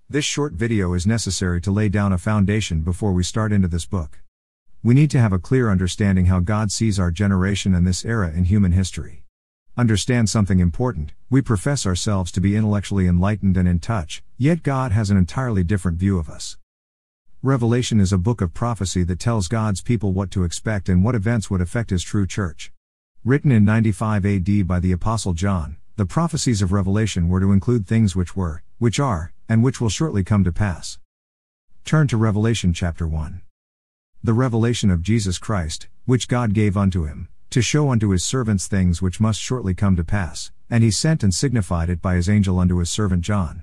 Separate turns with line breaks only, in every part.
This short video is necessary to lay down a foundation before we start into this book. We need to have a clear understanding how God sees our generation and this era in human history. Understand something important: we profess ourselves to be intellectually enlightened and in touch, yet God has an entirely different view of us. Revelation is a book of prophecy that tells God's people what to expect and what events would affect His true church. Written in 95 AD by the Apostle John, the prophecies of Revelation were to include things which were, which are, and which will shortly come to pass. Turn to Revelation chapter 1. The revelation of Jesus Christ, which God gave unto him, to show unto his servants things which must shortly come to pass, and he sent and signified it by his angel unto his servant John.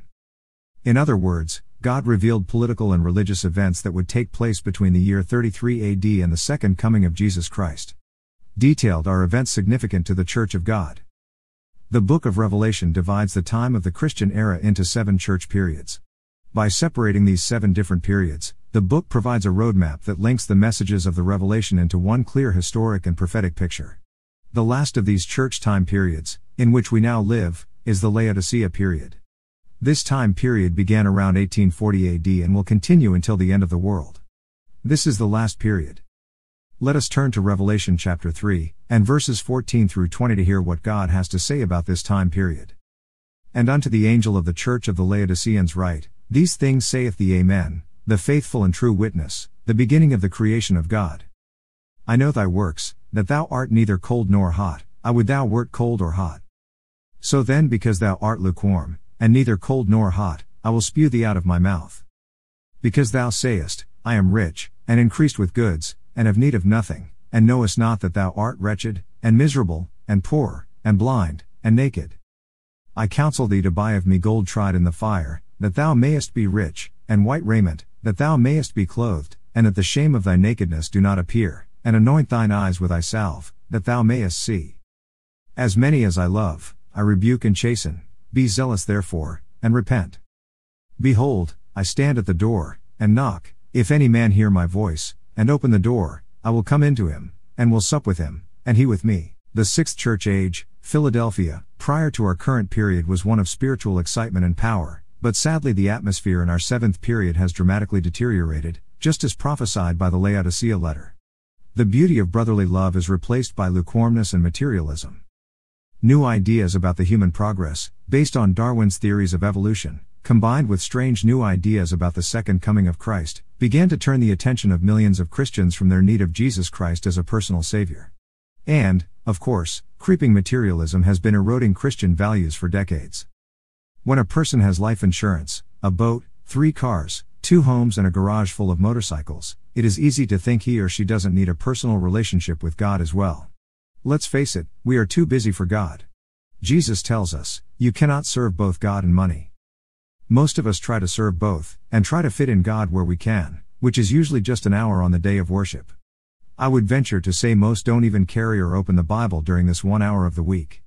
In other words, God revealed political and religious events that would take place between the year 33 AD and the second coming of Jesus Christ. Detailed are events significant to the Church of God. The book of Revelation divides the time of the Christian era into 7 church periods. By separating these 7 different periods, the book provides a roadmap that links the messages of the Revelation into one clear historic and prophetic picture. The last of these church time periods, in which we now live, is the Laodicea period. This time period began around 1840 AD and will continue until the end of the world. This is the last period. Let us turn to Revelation chapter 3, and verses 14 through 20 to hear what God has to say about this time period. And unto the angel of the church of the Laodiceans write, These things saith the Amen, the faithful and true witness, the beginning of the creation of God. I know thy works, that thou art neither cold nor hot. I would thou wert cold or hot. So then, because thou art lukewarm, and neither cold nor hot, I will spew thee out of my mouth. Because thou sayest, I am rich, and increased with goods, and have need of nothing, and knowest not that thou art wretched, and miserable, and poor, and blind, and naked. I counsel thee to buy of me gold tried in the fire, that thou mayest be rich, and white raiment, that thou mayest be clothed, and that the shame of thy nakedness do not appear, and anoint thine eyes with eye salve, that thou mayest see. As many as I love, I rebuke and chasten. Be zealous therefore, and repent. Behold, I stand at the door, and knock. If any man hear my voice, and open the door, I will come into him, and will sup with him, and he with me. The 6th church age, Philadelphia, prior to our current period, was one of spiritual excitement and power, but sadly the atmosphere in our 7th period has dramatically deteriorated, just as prophesied by the Laodicea letter. The beauty of brotherly love is replaced by lukewarmness and materialism. New ideas about the human progress, based on Darwin's theories of evolution, combined with strange new ideas about the second coming of Christ, began to turn the attention of millions of Christians from their need of Jesus Christ as a personal Savior. And, of course, creeping materialism has been eroding Christian values for decades. When a person has life insurance, a boat, 3 cars, 2 homes and a garage full of motorcycles, it is easy to think he or she doesn't need a personal relationship with God as well. Let's face it, we are too busy for God. Jesus tells us, you cannot serve both God and money. Most of us try to serve both, and try to fit in God where we can, which is usually just an hour on the day of worship. I would venture to say most don't even carry or open the Bible during this 1 hour of the week.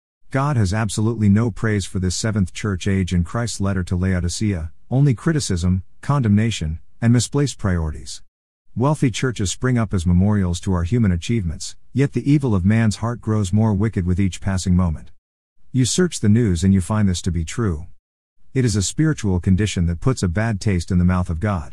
God has absolutely no praise for this 7th church age in Christ's letter to Laodicea, only criticism, condemnation, and misplaced priorities. Wealthy churches spring up as memorials to our human achievements, yet the evil of man's heart grows more wicked with each passing moment. You search the news and you find this to be true. It is a spiritual condition that puts a bad taste in the mouth of God.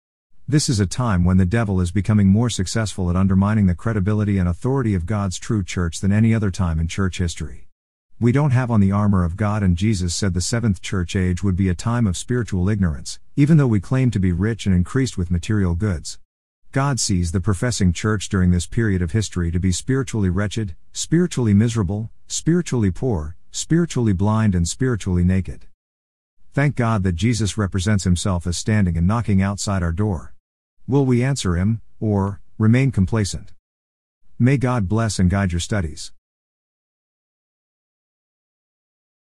This is a time when the devil is becoming more successful at undermining the credibility and authority of God's true church than any other time in church history. We don't have on the armor of God, and Jesus said the 7th church age would be a time of spiritual ignorance, even though we claim to be rich and increased with material goods. God sees the professing church during this period of history to be spiritually wretched, spiritually miserable, spiritually poor, spiritually blind and spiritually naked. Thank God that Jesus represents himself as standing and knocking outside our door. Will we answer him, or remain complacent? May God bless and guide your studies.